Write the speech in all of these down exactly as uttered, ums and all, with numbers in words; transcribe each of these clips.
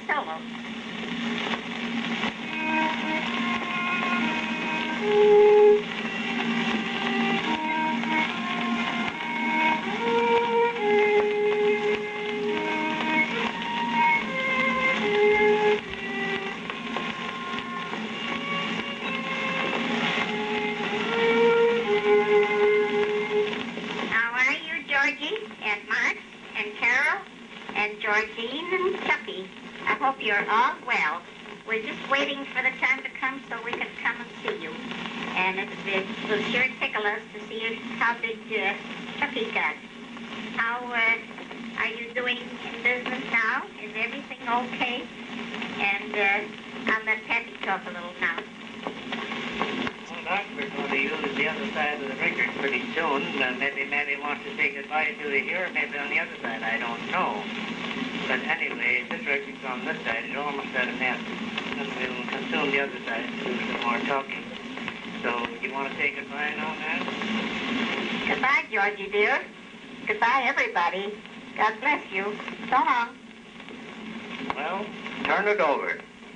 solo. Georgine and Chucky, I hope you're all well. We're just waiting for the time to come so we can come and see you. And it, it will sure tickle us to see how big uh, Chucky got. How uh, are you doing in business now? Is everything okay? And uh, I'll let Patty talk a little now. Well, Doc, we're going to use the other side of the record pretty soon. Uh, maybe Matty wants to say goodbye to you here, maybe on the other side. I don't know. But anyway, this record's on this side. It's almost at an end. And we'll consume the other side and do some more talking. So, you want to say goodbye now, Matt? Goodbye, Georgie, dear. Goodbye, everybody. God bless you. So long. Well, turn it over.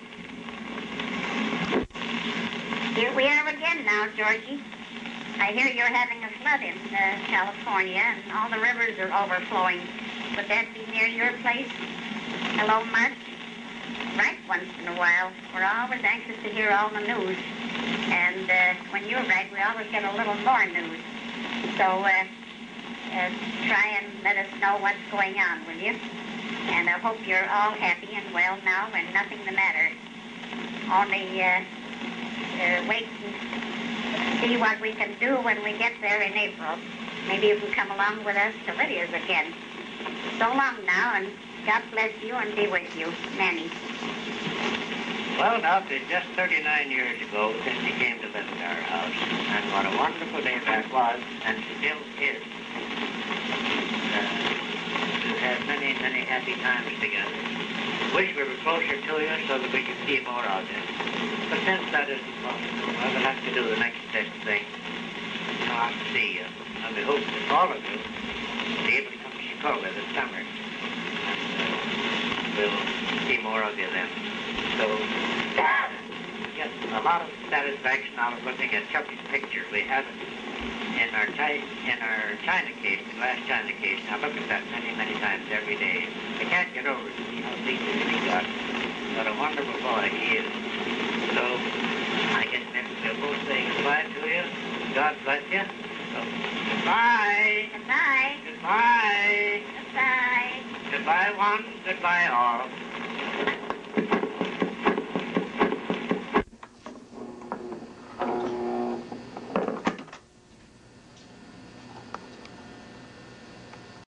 Here we are again now, Georgie. I hear you're having a flood in uh, California, and all the rivers are overflowing. Would that be near your place? Hello, Mark. Right, once in a while. We're always anxious to hear all the news. And uh, when you're right, we always get a little more news. So uh, uh, try and let us know what's going on, will you? And I hope you're all happy and well now and nothing the matter. Only uh, uh, wait and see what we can do when we get there in April. Maybe you can come along with us to Lydia's again. So long now, and God bless you and be with you, Nanny. Well, Doc, it's just thirty-nine years ago since he came to visit our house. And what a wonderful day that was, and still is. Uh, we've had many, many happy times together. Wish we were closer to you so that we could see more of you. But since that isn't possible, I will have to do the next best thing. I'll see you. And we hope that all of you will be able to come to Chicago this summer. And uh, we'll see more of you then. So, get a lot of satisfaction out of looking at Chucky's picture. We have it in our, in our china case, the glass china case. Now look at that many, many times every day. We can't get over to see how big he got. What a wonderful boy he is. So, I guess maybe we'll both say goodbye to you. God bless you. So, goodbye. Goodbye. Goodbye. Goodbye. Goodbye one, goodbye all.